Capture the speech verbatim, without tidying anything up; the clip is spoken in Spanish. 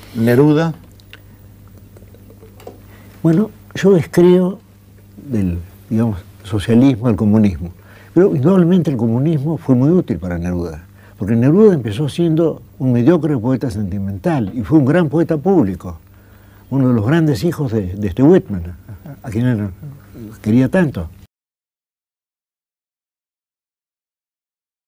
Neruda. Bueno, yo descreo del, digamos, socialismo al comunismo, pero indudablemente el comunismo fue muy útil para Neruda, porque Neruda empezó siendo un mediocre poeta sentimental y fue un gran poeta público, uno de los grandes hijos de, de este Whitman, a quien él quería tanto.